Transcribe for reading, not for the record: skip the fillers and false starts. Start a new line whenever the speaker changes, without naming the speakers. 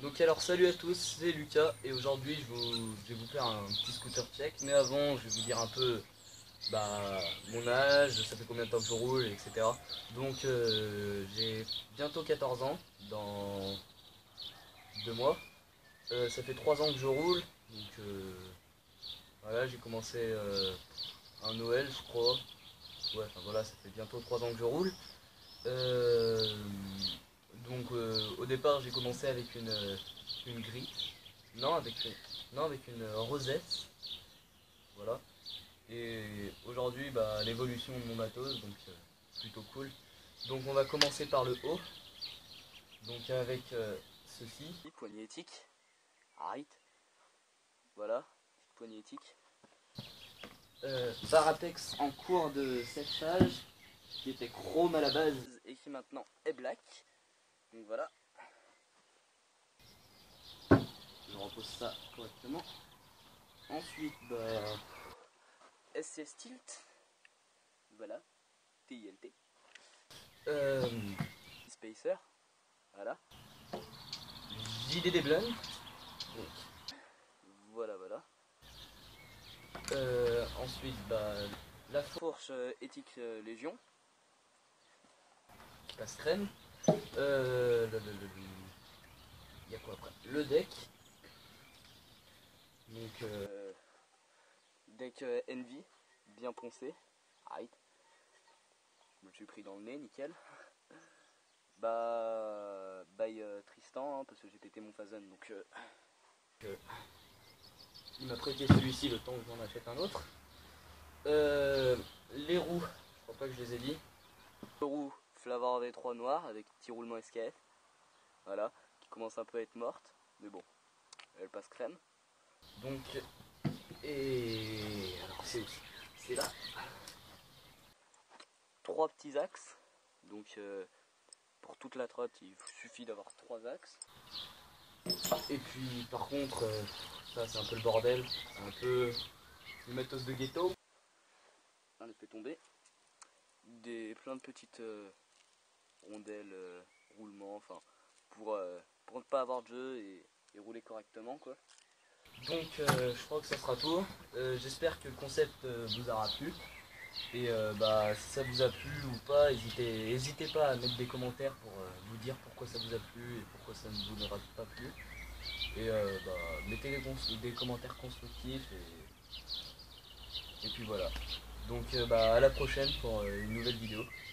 Donc alors salut à tous, c'est Lucas et aujourd'hui je vais vous faire un petit scooter check. Mais avant je vais vous dire un peu mon âge, ça fait combien de temps que je roule, etc. Donc j'ai bientôt 14 ans, dans 2 mois. Ça fait 3 ans que je roule, donc voilà, j'ai commencé un Noël je crois. Ouais, enfin voilà, ça fait bientôt 3 ans que je roule. Euh, au départ j'ai commencé avec une grille. Non, avec une rosette. Voilà. Et aujourd'hui, l'évolution de mon matos, donc plutôt cool. Donc on va commencer par le haut. Donc avec ceci. Poignée éthique. Arrête. Voilà. Poignée éthique. Parapex en cours de séchage, qui était chrome à la base et qui maintenant est black. Donc voilà. Je repose ça correctement. Ensuite, SCS Tilt. Voilà. TILT. Spacer. Voilà. JDD Blanc. Voilà, voilà. Ensuite, la fourche éthique Légion. Qui passe crème. Il y a quoi après? Le deck. Donc, deck Envy. Bien poncé. Right. Je me suis pris dans le nez, nickel. By Tristan, hein, parce que j'ai pété mon Phazon, donc il m'a prêté celui-ci le temps que j'en achète un autre. Les roues, je crois pas que je les ai dit. Les roues Flavor V3 noir avec petit roulement SKF, voilà, qui commence un peu à être morte, mais bon, elle passe crème. Donc, et alors c'est aussi, c'est là. 3 petits axes, donc pour toute la trotte il suffit d'avoir 3 axes. Et puis par contre, ça c'est un peu le bordel, c'est un peu le matos de ghetto. On les fait tomber. Plein de petites rondelles, roulements, enfin pour ne pas avoir de jeu et rouler correctement quoi. Donc je crois que ça sera tout. J'espère que le concept vous aura plu. Et si ça vous a plu ou pas, n'hésitez pas à mettre des commentaires pour vous dire pourquoi ça vous a plu et pourquoi ça ne vous aura pas plu. Et mettez des commentaires constructifs et puis voilà. Donc à la prochaine pour une nouvelle vidéo.